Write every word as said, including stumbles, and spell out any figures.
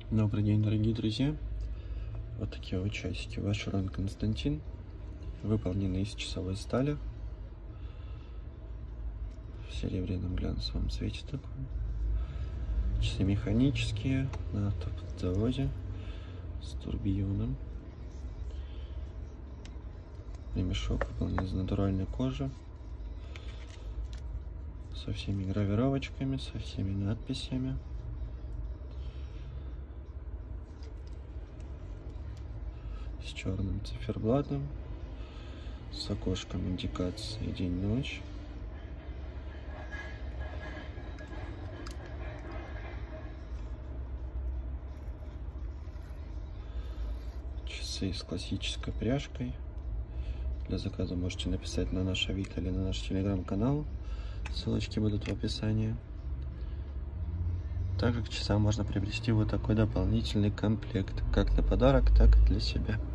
Добрый день, дорогие друзья. Вот такие вот часики. Vacheron Константин. Выполнены из часовой стали. В серебряном глянцевом цвете такой. Часы механические, на автозаводе, с турбионом. Ремешок выполнен из натуральной кожи. Со всеми гравировочками, со всеми надписями. С черным циферблатом, с окошком индикации день-ночь. Часы с классической пряжкой. Для заказа можете написать на наш Авито или на наш телеграм-канал. Ссылочки будут в описании. Также к часам можно приобрести вот такой дополнительный комплект, как на подарок, так и для себя.